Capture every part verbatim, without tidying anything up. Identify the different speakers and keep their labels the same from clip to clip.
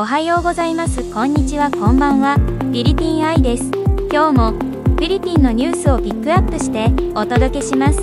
Speaker 1: おはようございます。こんにちは、こんばんは。フィリピンアイです。今日もフィリピンのニュースをピックアップしてお届けします。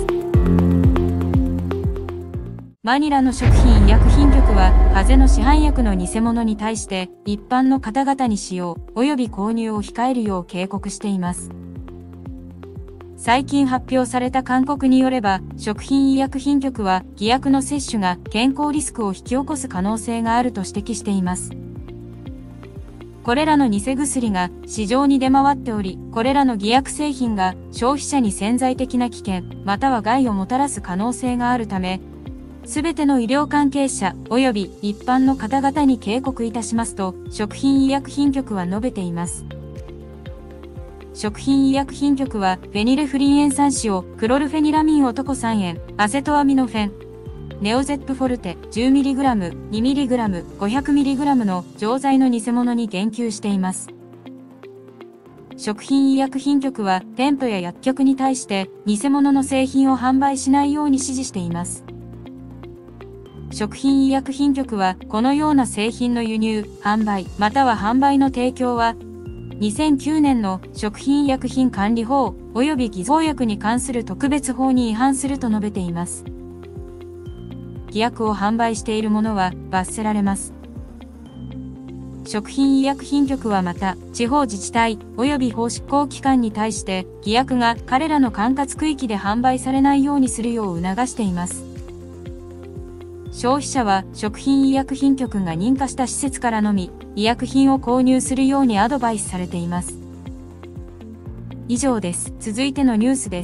Speaker 2: マニラの食品医薬品局は、風邪の市販薬の偽物に対して一般の方々に使用及び購入を控えるよう警告しています。最近発表された勧告によれば、食品医薬品局は偽薬の摂取が健康リスクを引き起こす可能性があると指摘しています。これらの偽薬が市場に出回っており、これらの偽薬製品が消費者に潜在的な危険、または害をもたらす可能性があるため、すべての医療関係者及び一般の方々に警告いたしますと、食品医薬品局は述べています。食品医薬品局は、フェニルフリン塩酸塩、クロルフェニラミン男さん塩、アセトアミノフェン、ネオゼップフォルテ じゅうミリグラム、にミリグラム、ごひゃくミリグラム の錠剤の偽物に言及しています。食品医薬品局は店舗や薬局に対して偽物の製品を販売しないように指示しています。食品医薬品局はこのような製品の輸入、販売、または販売の提供はにせんきゅうねんの食品医薬品管理法及び偽造薬に関する特別法に違反すると述べています。偽薬を販売しているものは罰せられます。食品医薬品局はまた、地方自治体及び法執行機関に対して、偽薬が彼らの管轄区域で販売されないようにするよう促しています。消費者は食品医薬品局が認可した施設からのみ、医薬品を購入するようにアドバイスされています。以上です。続いてのニュースです。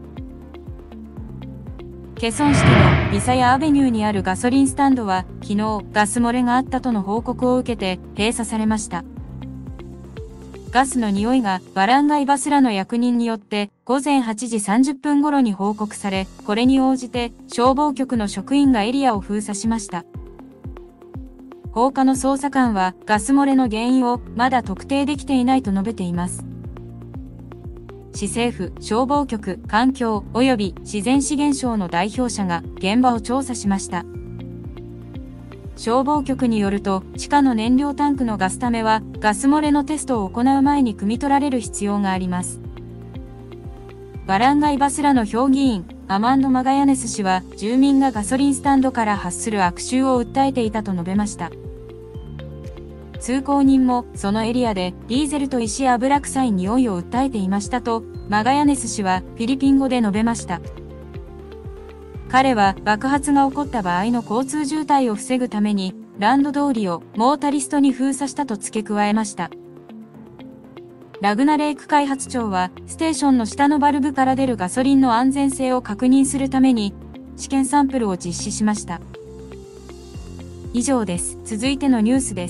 Speaker 2: ケソンシティのビサヤアベニューにあるガソリンスタンドは、昨日、ガス漏れがあったとの報告を受けて、閉鎖されました。ガスの匂いが、バランガイバスらの役人によって、ごぜんはちじさんじゅっぷん頃に報告され、これに応じて、消防局の職員がエリアを封鎖しました。放火の捜査官は、ガス漏れの原因を、まだ特定できていないと述べています。市政府、消防局、環境及び自然資源省の代表者が現場を調査しました。消防局によると、地下の燃料タンクのガスためは、ガス漏れのテストを行う前に汲み取られる必要があります。バランガイバスラの評議員、アマンド・マガヤネス氏は、住民がガソリンスタンドから発する悪臭を訴えていたと述べました。通行人もそのエリアでディーゼルと石油臭い匂いを訴えていましたとマガヤネス氏はフィリピン語で述べました。彼は爆発が起こった場合の交通渋滞を防ぐためにランド通りをモータリストに封鎖したと付け加えました。ラグナレイク開発庁はステーションの下のバルブから出るガソリンの安全性を確認するために試験サンプルを実施しました。以上です。続いてのニュースです。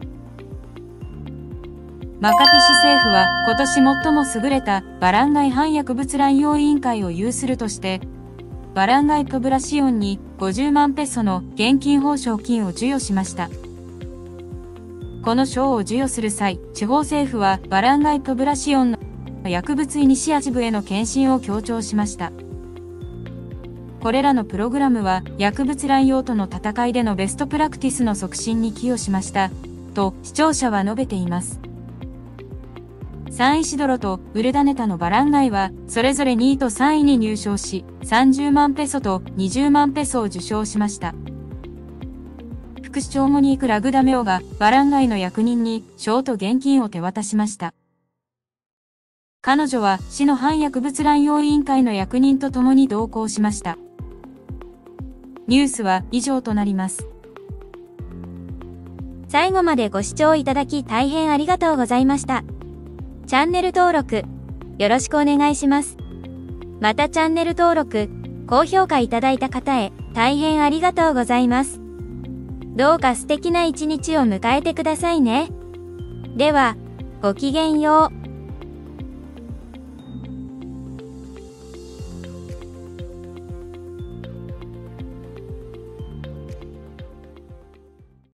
Speaker 2: マカティ市政府は今年最も優れたバランガイ反薬物乱用委員会を有するとして、バランガイポブラシオンにごじゅうまんペソの現金報奨金を授与しました。この賞を授与する際、地方政府はバランガイポブラシオンの薬物イニシアチブへの献身を強調しました。これらのプログラムは薬物乱用との戦いでのベストプラクティスの促進に寄与しました、と市庁舎は述べています。サンイシドロとウルダネタのバランガイは、それぞれにいとさんいに入賞し、さんじゅうまんペソとにじゅうまんペソを受賞しました。副市長モニーク・ラグダメオがバランガイの役人に賞と現金を手渡しました。彼女は市の反薬物乱用委員会の役人と共に同行しました。ニュースは以上となります。
Speaker 1: 最後までご視聴いただき大変ありがとうございました。チャンネル登録、よろしくお願いします。またチャンネル登録、高評価いただいた方へ、大変ありがとうございます。どうか素敵な一日を迎えてくださいね。では、ごきげんよう。